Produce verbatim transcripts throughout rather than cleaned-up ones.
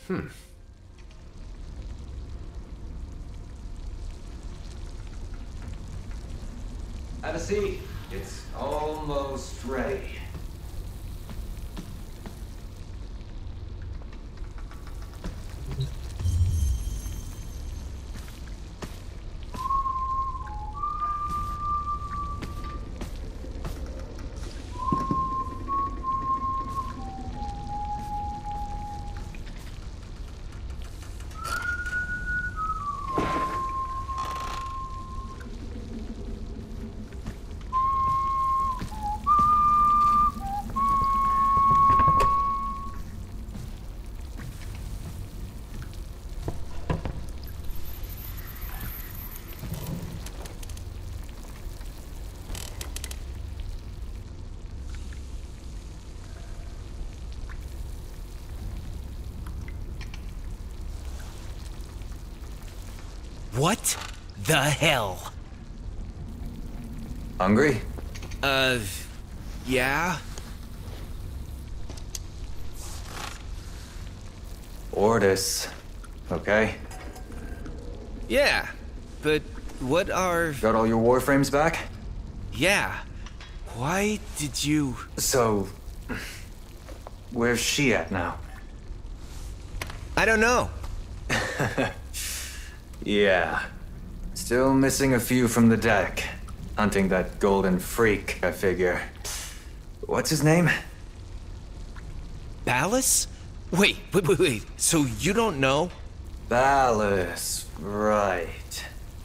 Hmm. Have a seat. It's almost ready. What the hell? Hungry? Uh, yeah? Ordis. Okay. Yeah, but what are... Got all your warframes back? Yeah. Why did you... So... where's she at now? I don't know. Yeah. Still missing a few from the deck. Hunting that golden freak, I figure. What's his name? Ballas? Wait, wait, wait, wait. So you don't know? Ballas, right.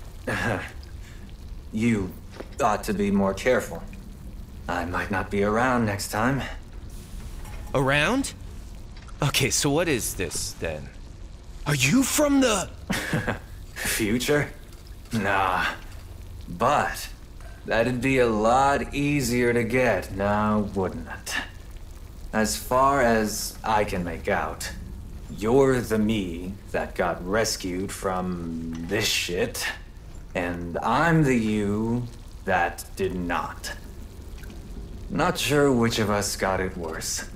You ought to be more careful. I might not be around next time. Around? Okay, so what is this, then? Are you from the... Future? Nah. But that'd be a lot easier to get now, wouldn't it? As far as I can make out, you're the me that got rescued from this shit, and I'm the you that did not. Not sure which of us got it worse.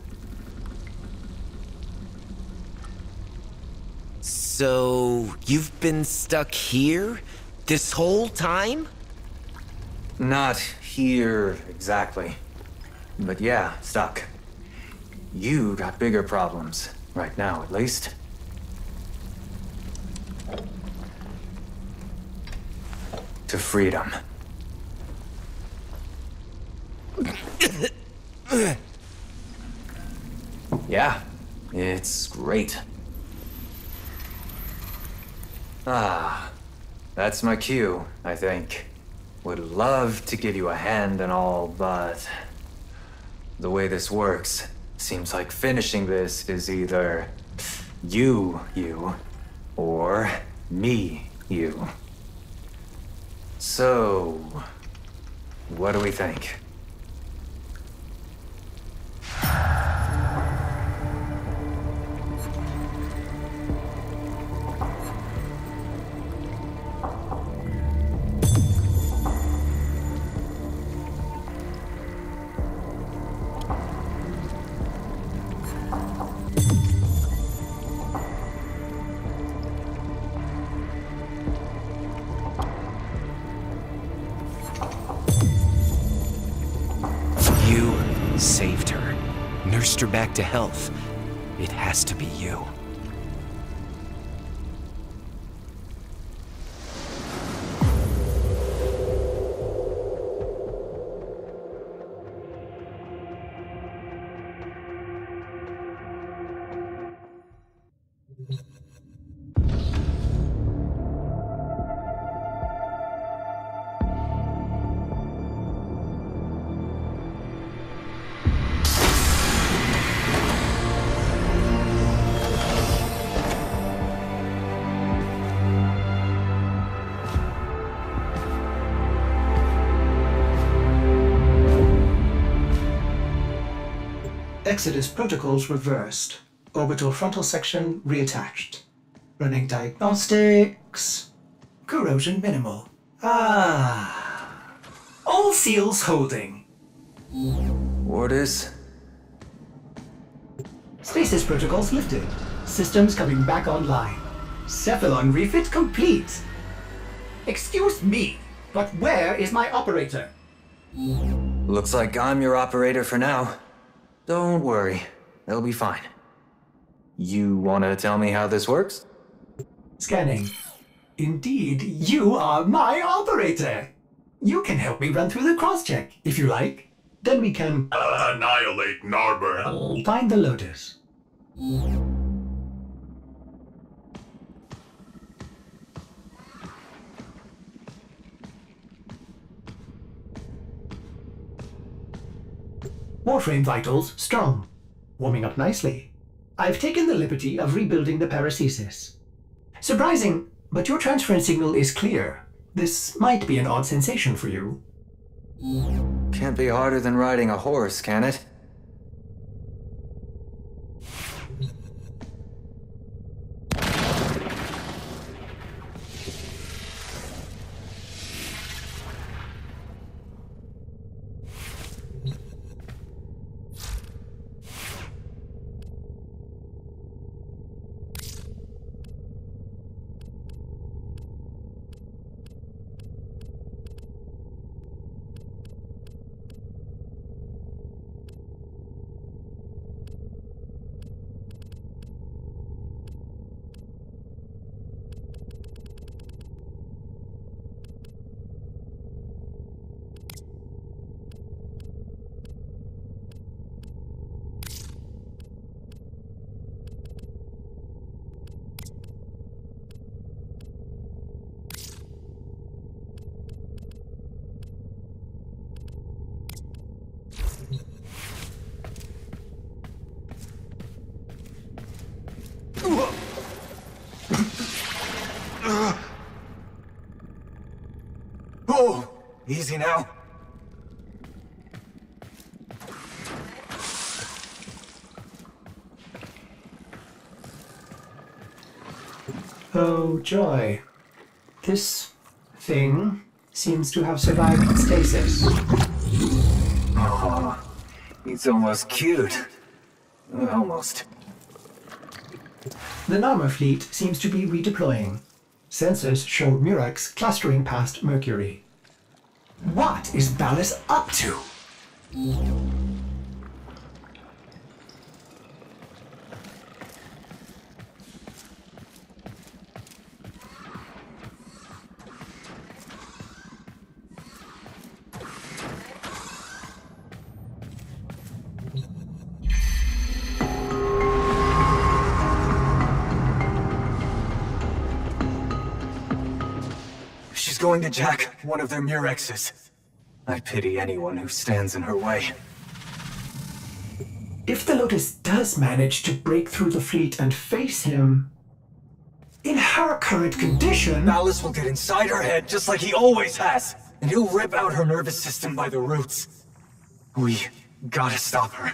So, you've been stuck here this whole time? Not here exactly. But yeah, stuck. You got bigger problems, right now at least. To freedom. Yeah, it's great. Ah, that's my cue, I think. Would love to give you a hand and all, but the way this works, seems like finishing this is either you, you, or me, you. So, what do we think? Saved her, nursed her back to health. It has to be you. Exodus protocols reversed. Orbital frontal section reattached. Running diagnostics. Corrosion minimal. Ah. All seals holding. Ordis? Stasis protocols lifted. Systems coming back online. Cephalon refit complete. Excuse me, but where is my operator? Looks like I'm your operator for now. Don't worry, they'll be fine. You wanna tell me how this works? Scanning. Indeed, you are my operator. You can help me run through the cross-check, if you like. Then we can annihilate Narber. find the Lotus. Warframe vitals strong. Warming up nicely. I've taken the liberty of rebuilding the paracesis. Surprising, but your transference signal is clear. This might be an odd sensation for you. Can't be harder than riding a horse, can it? Oh, easy now. Oh, joy. This thing seems to have survived stasis. Oh, it's almost cute. Almost. The Narmer fleet seems to be redeploying. Sensors show Murex clustering past Mercury. What is Ballas up to? She's going to jack one of their Murexes. I pity anyone who stands in her way. If the Lotus does manage to break through the fleet and face him, in her current condition, Ballas will get inside her head just like he always has, and he'll rip out her nervous system by the roots. We gotta stop her.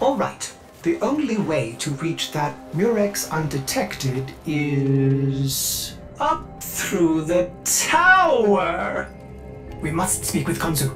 All right. The only way to reach that Murex undetected is up through the tower. We must speak with Konzu.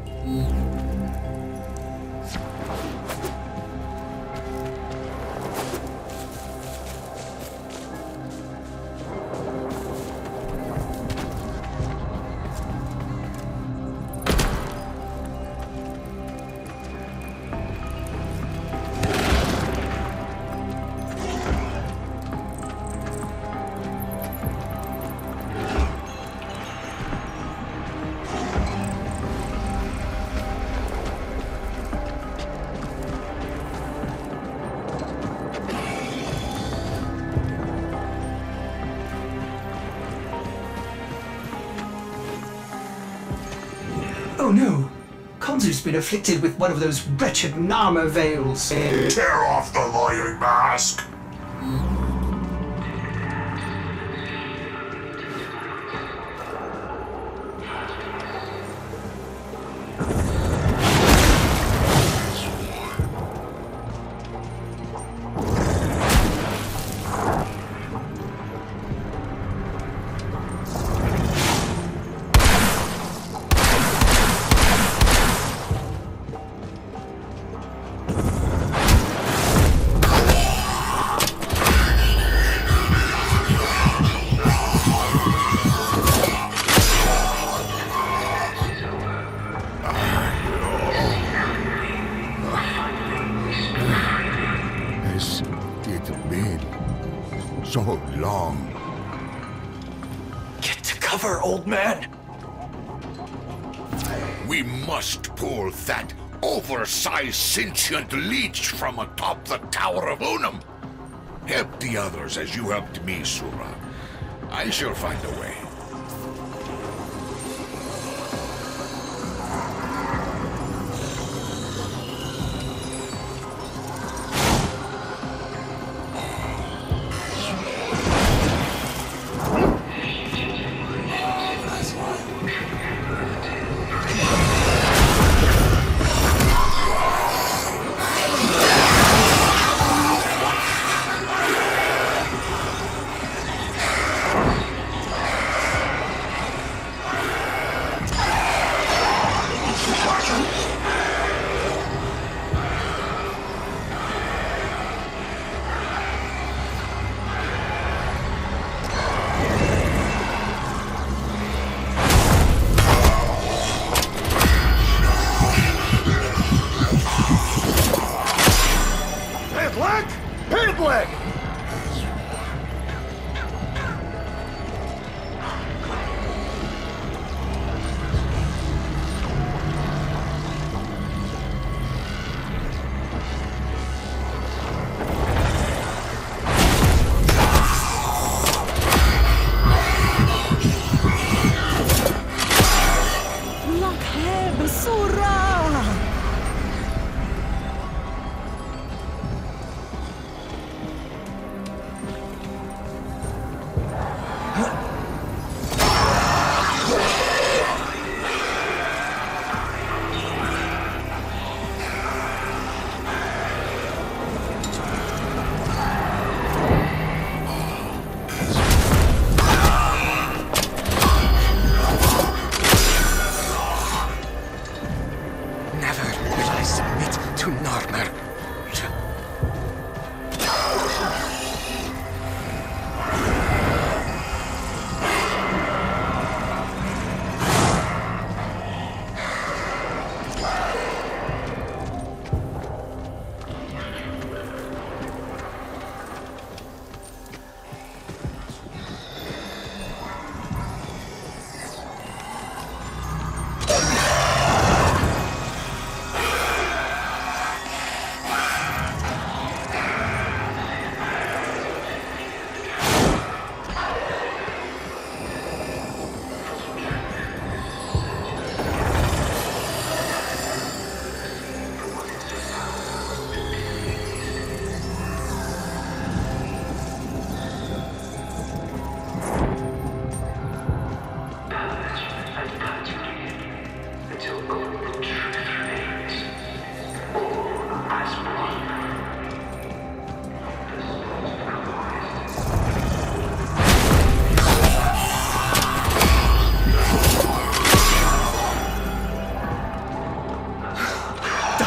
Oh no! Konzu's been afflicted with one of those wretched Narmer veils. Tear off the lying mask! So long. Get to cover, old man! We must pull that oversized sentient leech from atop the Tower of Unum. Help the others as you helped me, Sura. I shall find a way.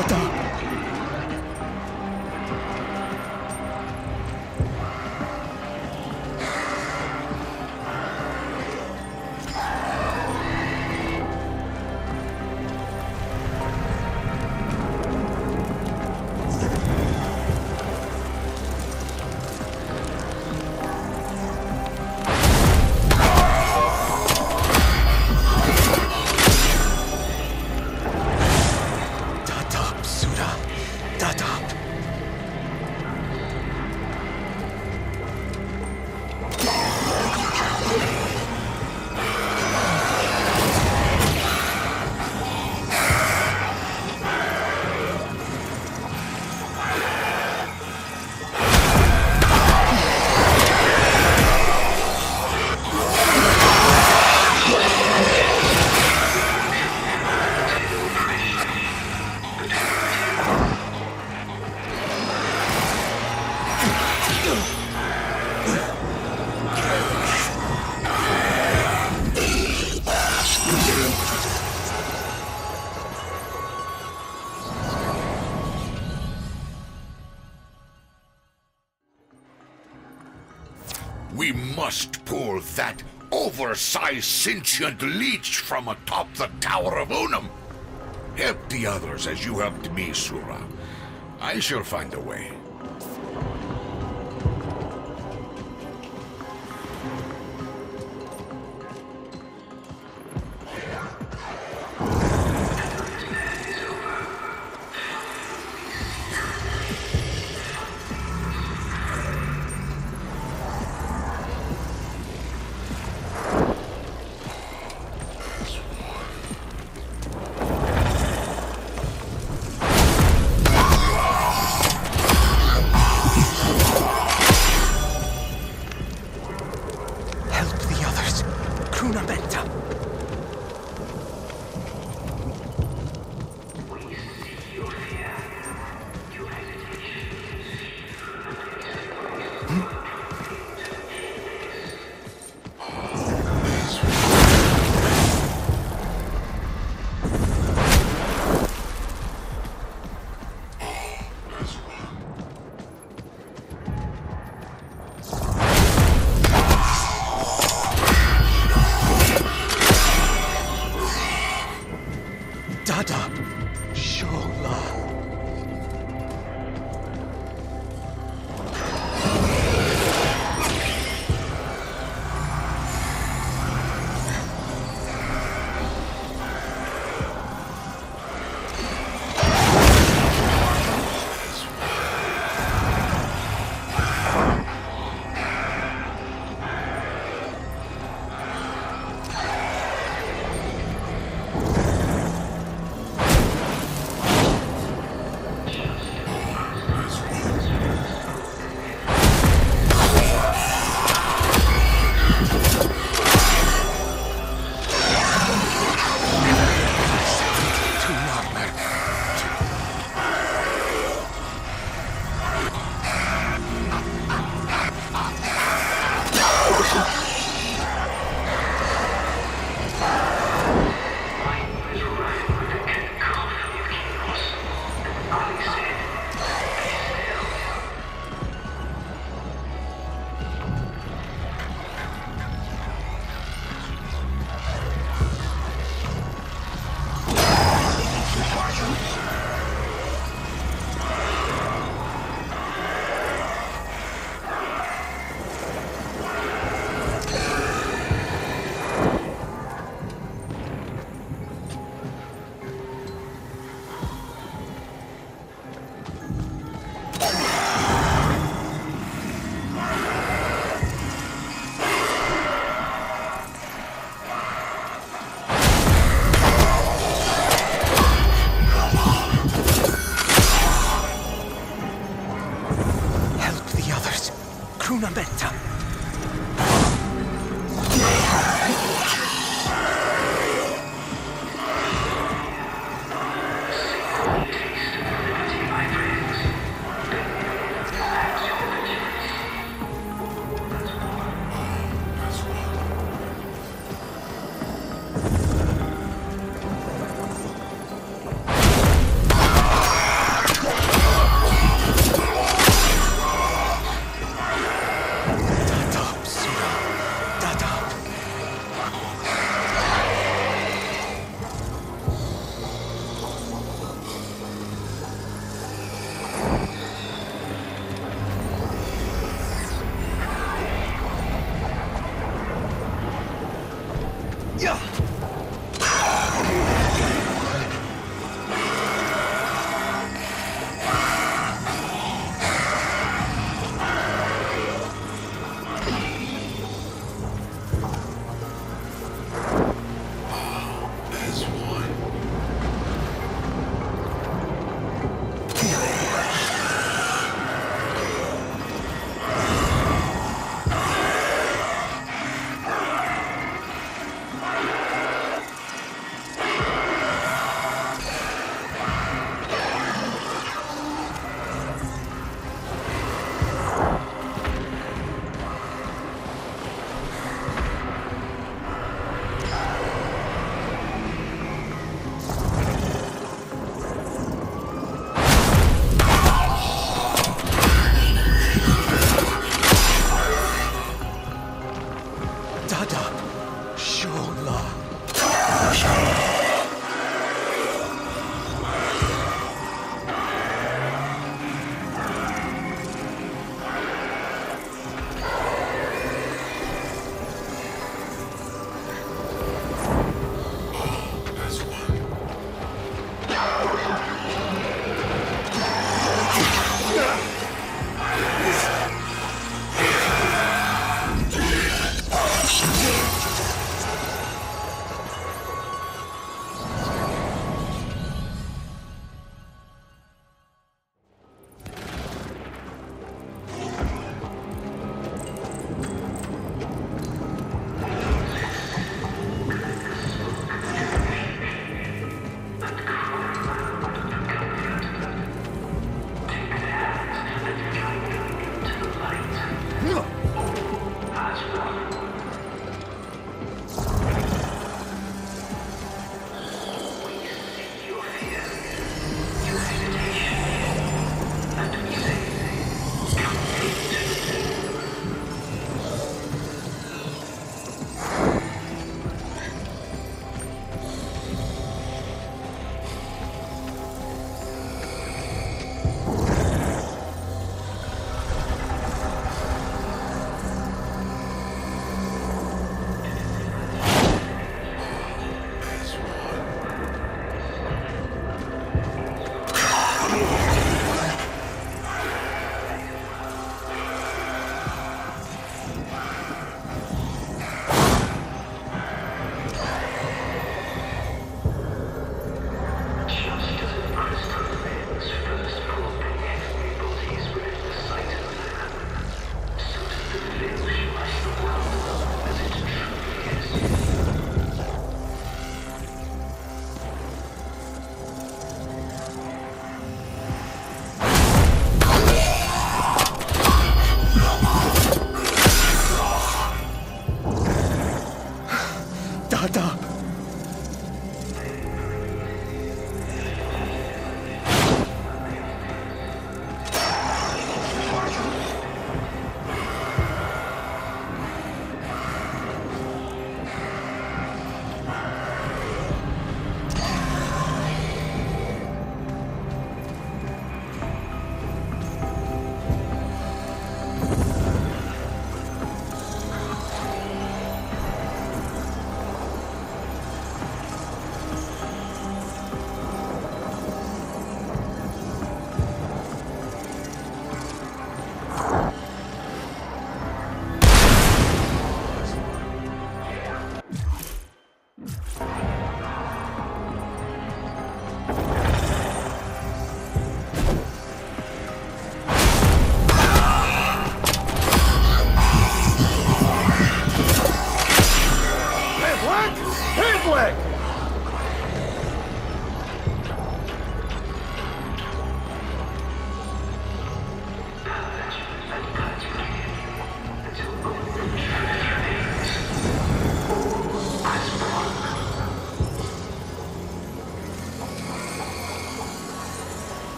We must pull that oversized sentient leech from atop the Tower of Unum. Help the others as you helped me, Sura. I shall find a way.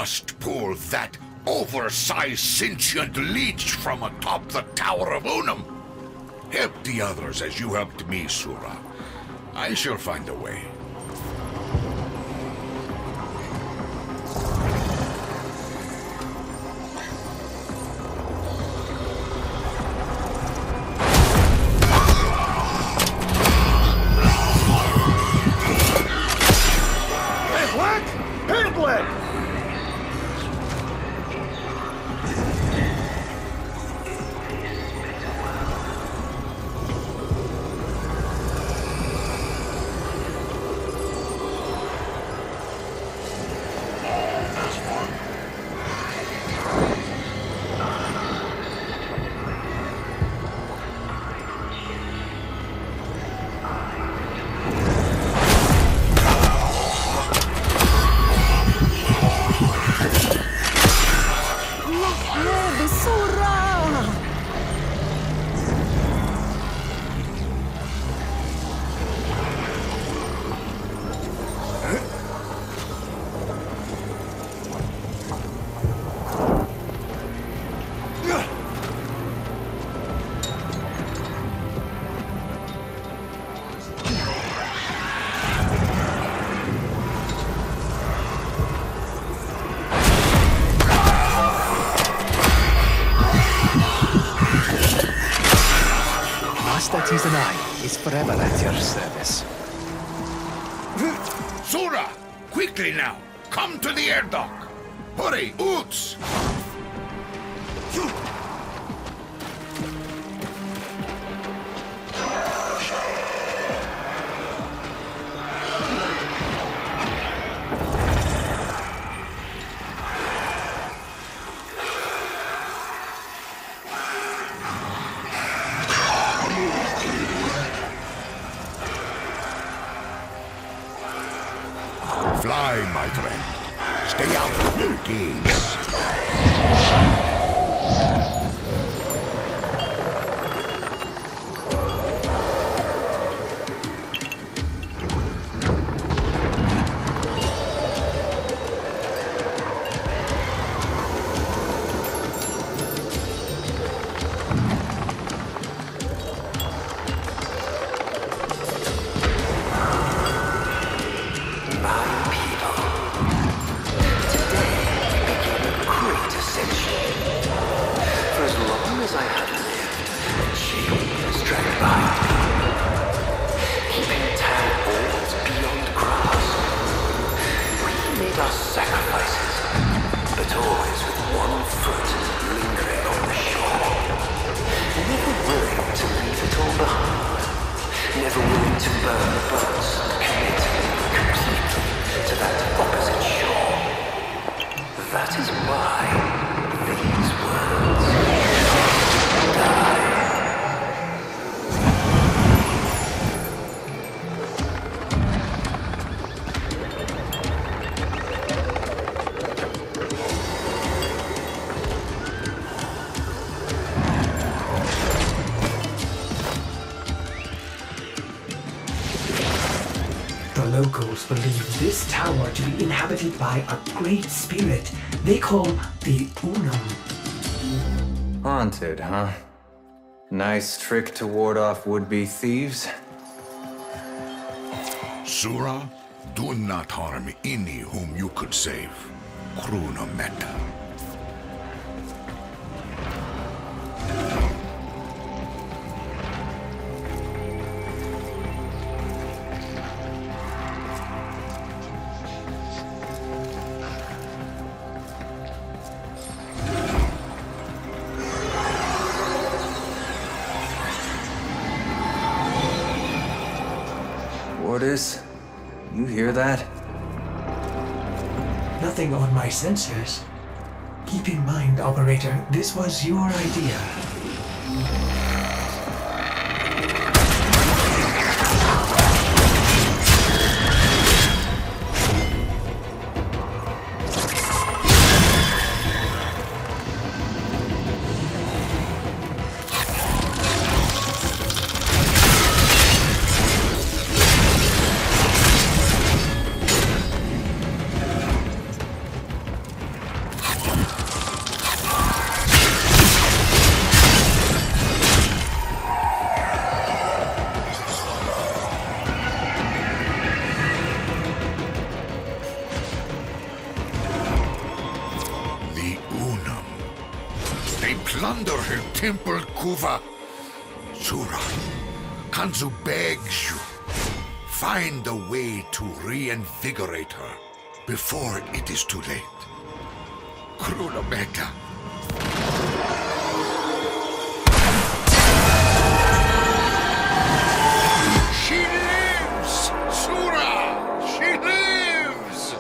must pull that oversized sentient leech from atop the Tower of Unum. Help the others as you helped me, Sura. I shall find a way. And I is forever at your service. Sura! Quickly now! Come to the air dock! Hurry, Oots! Fly, my friend. Stay out of their gaze. Locals believe this tower to be inhabited by a great spirit they call the Unum. Haunted, huh? Nice trick to ward off would-be thieves. Sura, do not harm any whom you could save. Kruna Meta. Wardis, you hear that? Nothing on my sensors. Keep in mind, Operator, this was your idea. plunder her temple, Kuva. Sura, Kanzu begs you, find a way to reinvigorate her before it is too late. Krunameta. She lives! Sura! She lives!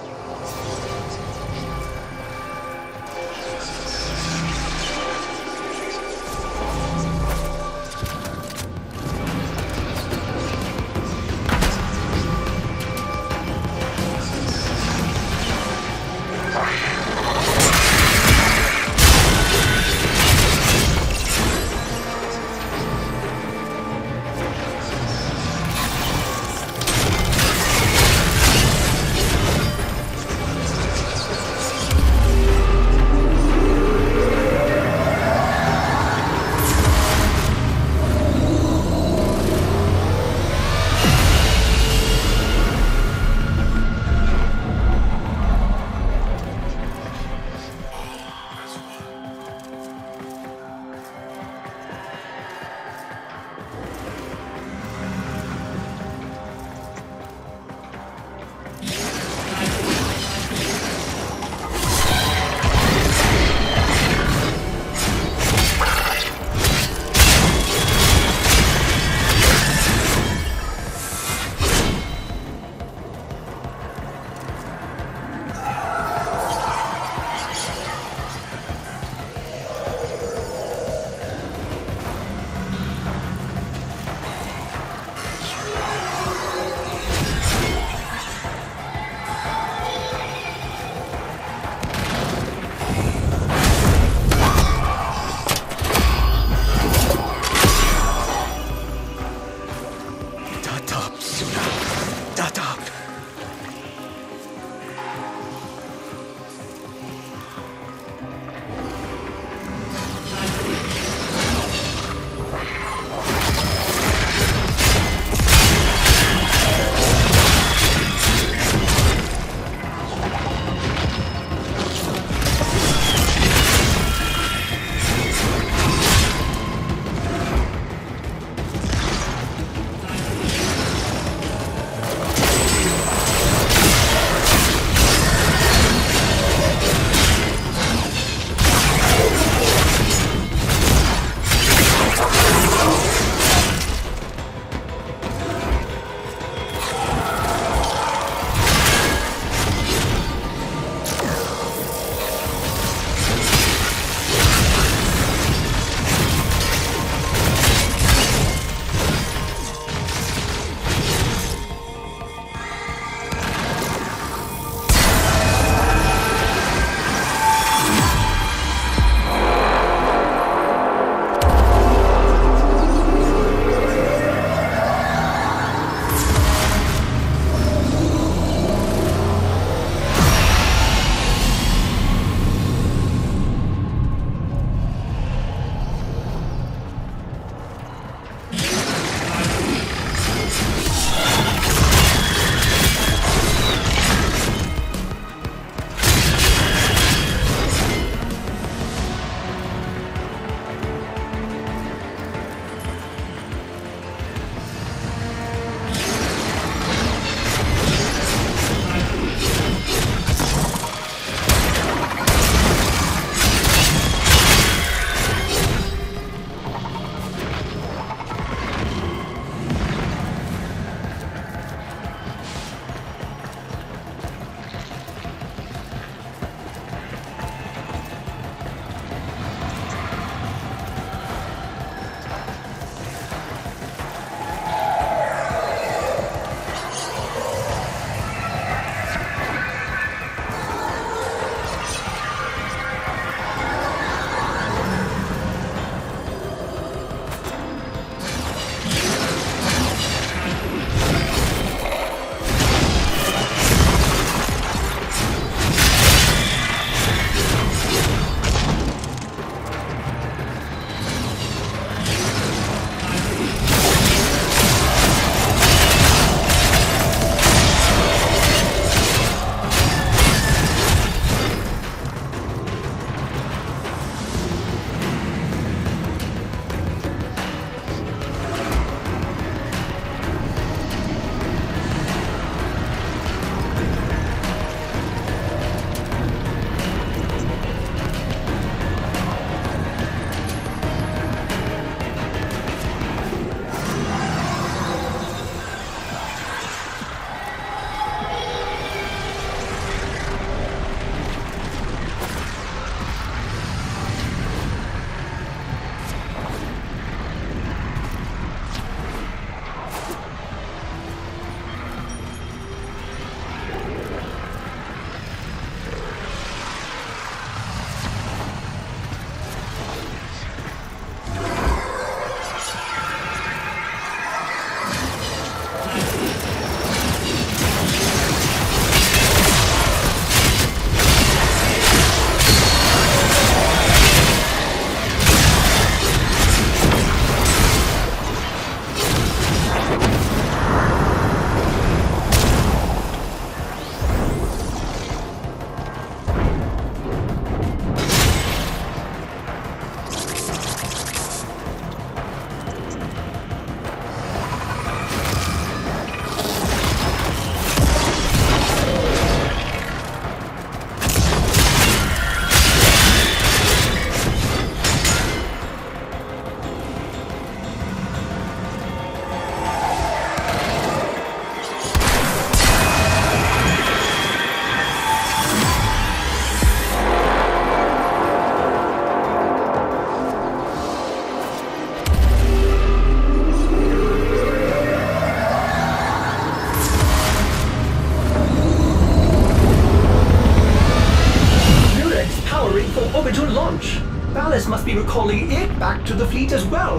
Ballas must be recalling it back to the fleet as well.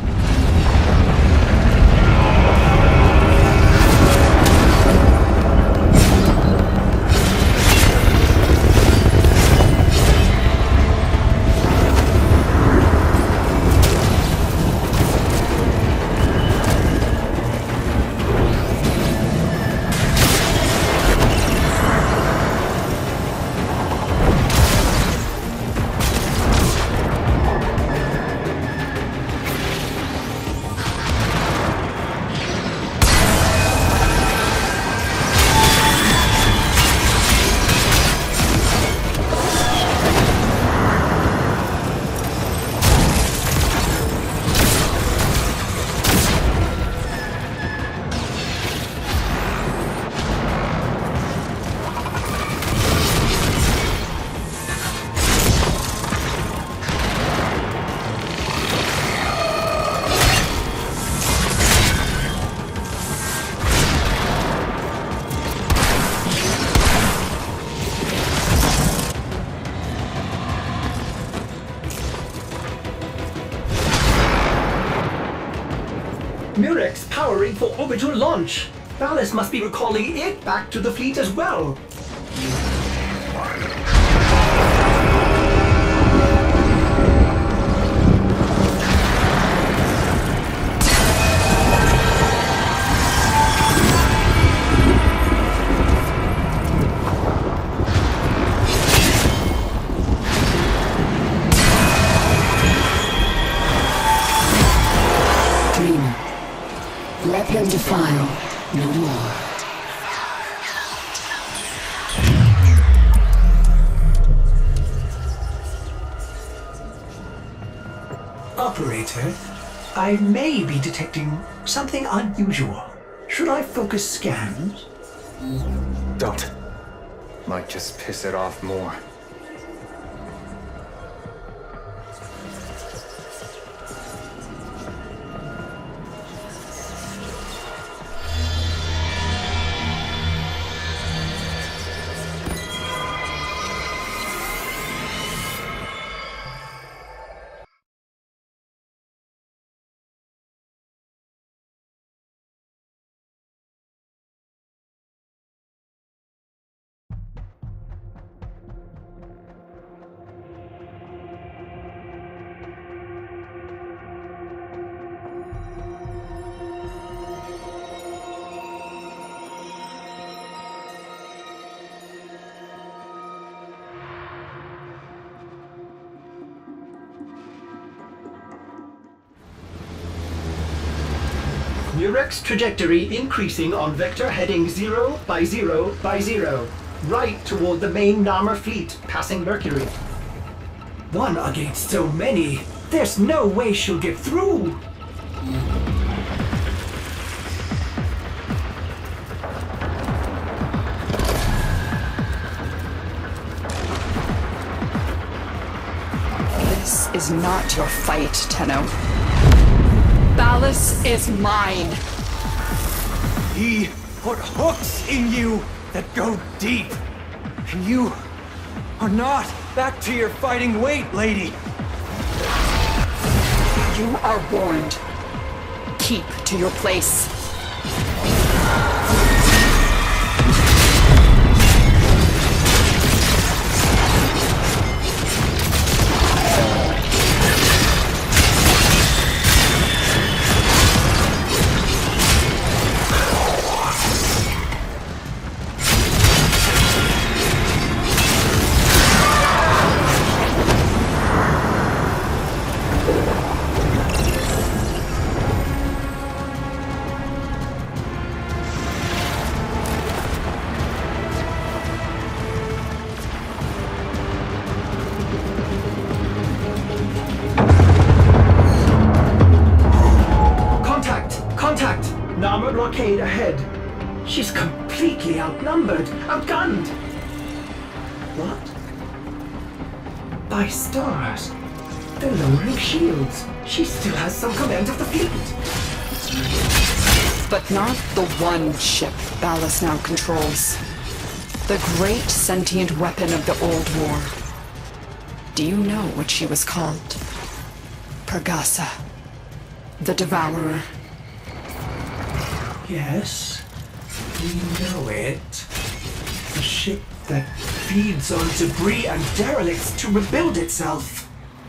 Murex powering for orbital launch. Ballas must be recalling it back to the fleet as well. Let them defile no more. Operator, I may be detecting something unusual. Should I focus scans? Don't. Might just piss it off more. Murex trajectory increasing on vector heading zero by zero by zero, right toward the main Narmer fleet, passing Mercury. One against so many, there's no way she'll get through. This is not your fight, Tenno. Ballas is mine. He put hooks in you that go deep. And you are not back to your fighting weight, lady. You are warned. Keep to your place. Narmer blockade ahead. She's completely outnumbered, outgunned. What? By stars. They're lowering shields. She still has some command of the fleet. But not the one ship Ballas now controls. The great sentient weapon of the Old War. Do you know what she was called? Pregassa. The Devourer. Yes, we know it. The ship that feeds on debris and derelicts to rebuild itself.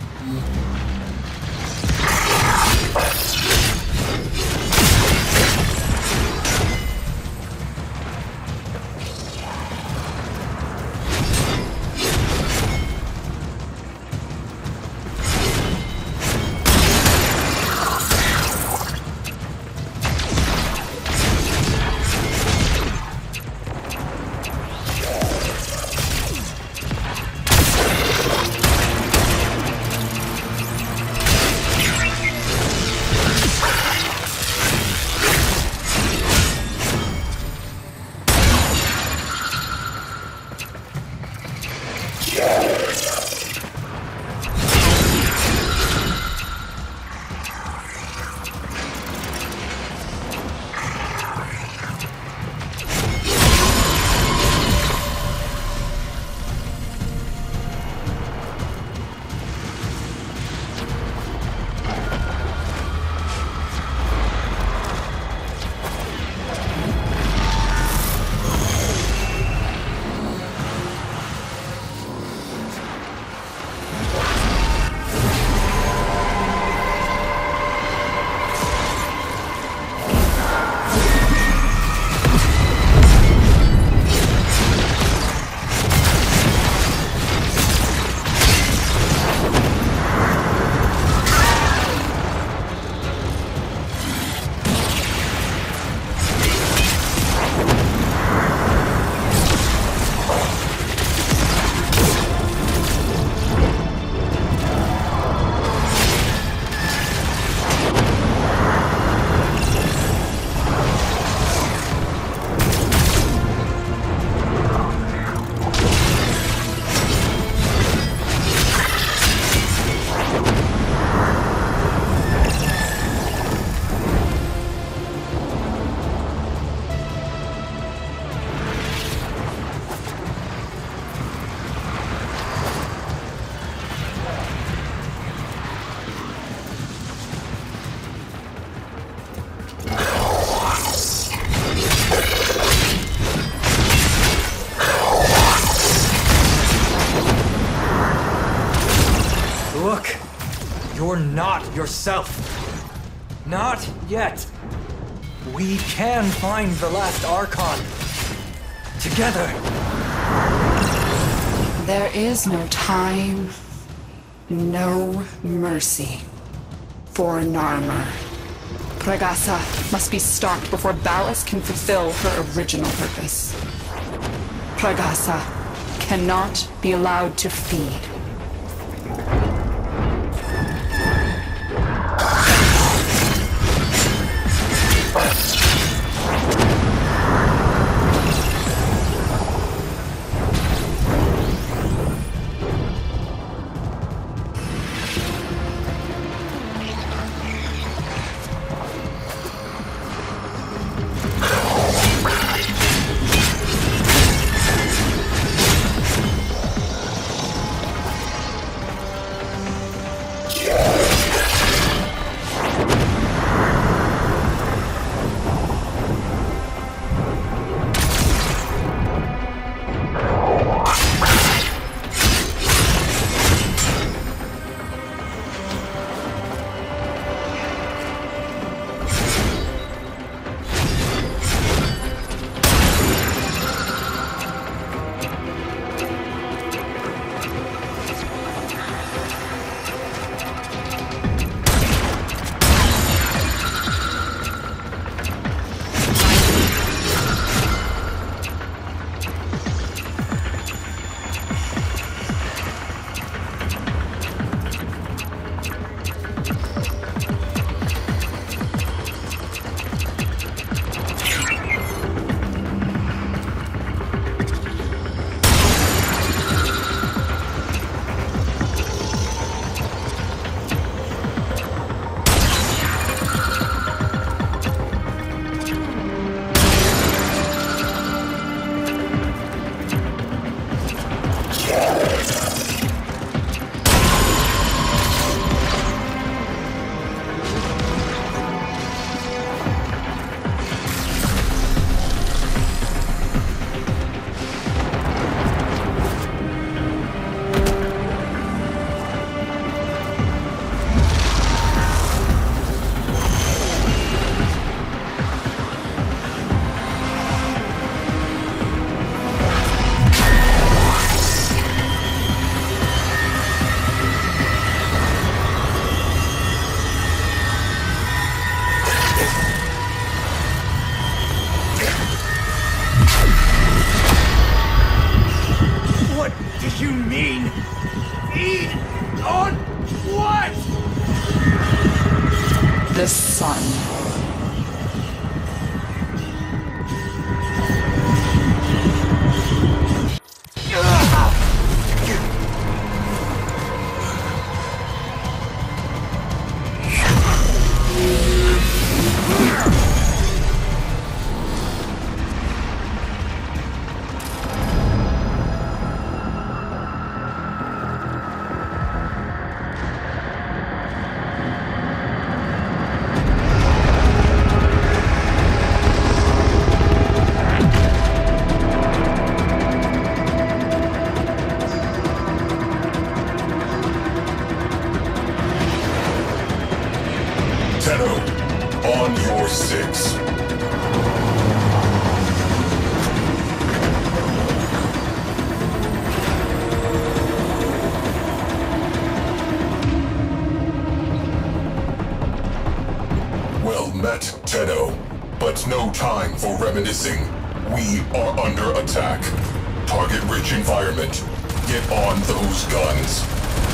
Look! You're not yourself. Not yet. We can find the last Archon. Together. There is no time, no mercy for Narmer. Pregassa must be stopped before Ballas can fulfill her original purpose. Pregassa cannot be allowed to feed. mean? Feed on what? The sun. Tenno, on your six. Well met, Tenno, but no time for reminiscing. We are under attack. Target-rich environment. Get on those guns.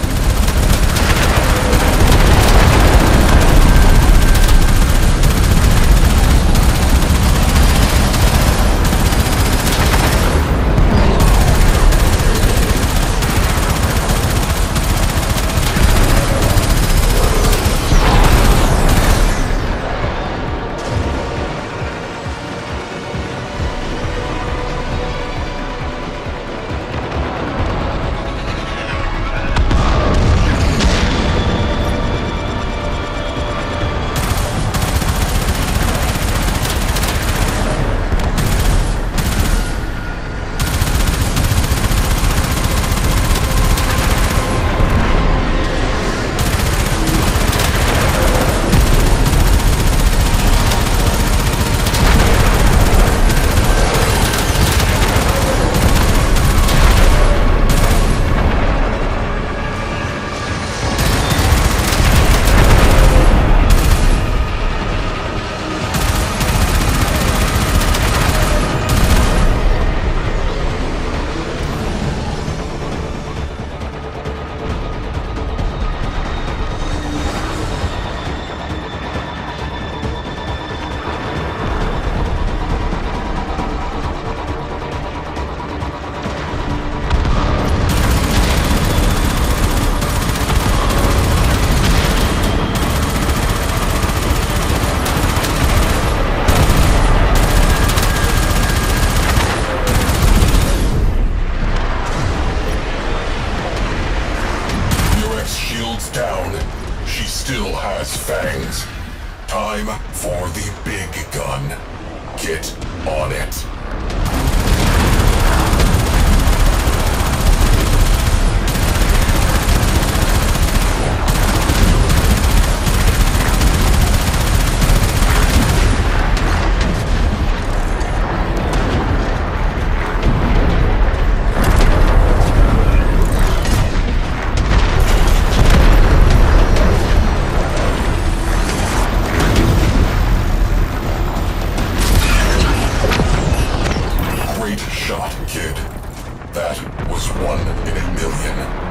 Down. She still has fangs. Time for the big gun. Get on it. Shot, kid. That was one in a million.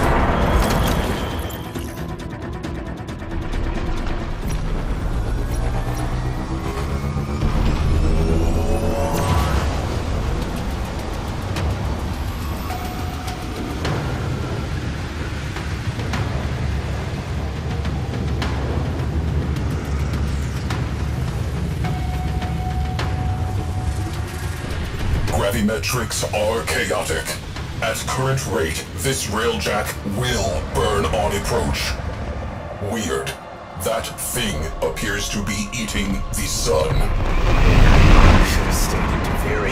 Gravimetrics are chaotic. At current rate, this railjack will burn on approach. Weird. That thing appears to be eating the sun. Should have stayed into Viri.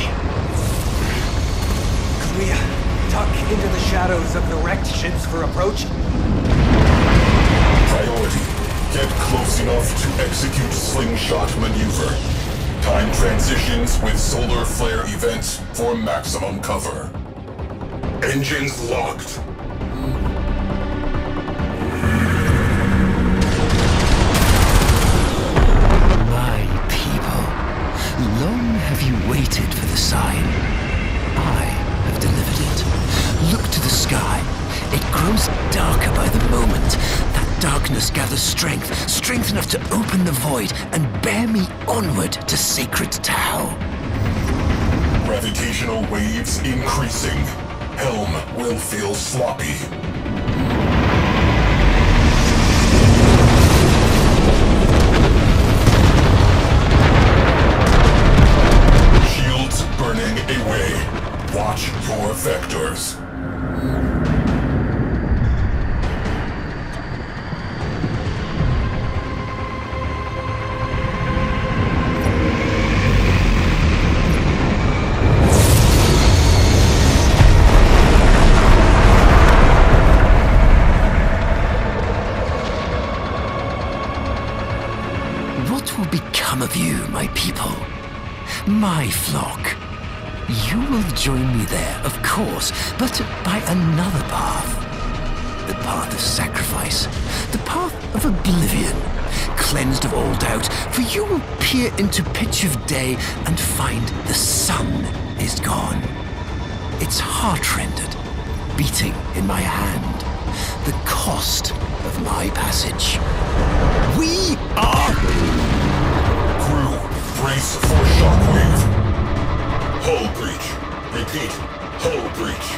Clea, tuck into the shadows of the wrecked ships for approach. Priority. Get close enough to execute slingshot maneuver. Time transitions with solar flare events for maximum cover. Engines locked. My people, long have you waited for the sign. I have delivered it. Look to the sky. It grows darker by the moment. That darkness gathers strength, strength enough to open the void and bear me onward to Sacred Tau. Gravitational waves increasing. Helm will feel sloppy. Shields burning away. Watch your vectors. What will become of you, my people? My flock? You will join me there, of course, but by another path. The path of sacrifice. The path of oblivion. Cleansed of all doubt, for you will peer into pitch of day and find the sun is gone. Its heart-rendered, beating in my hand. The cost of my passage. We are... Crew, brace for shockwave. Hull breach. Repeat, hull breach.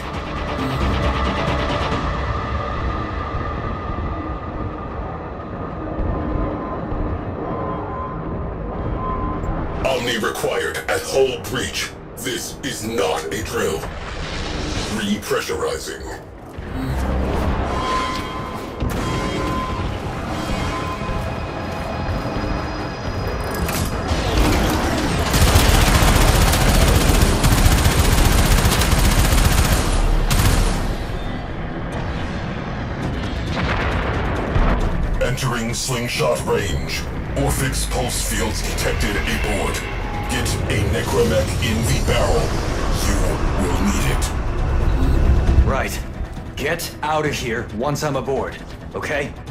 Omni required at hull breach. This is not a drill. Repressurizing. Entering slingshot range. Orphix pulse fields detected aboard. Get a necromech in the barrel. You will need it. Right. Get out of here once I'm aboard, okay?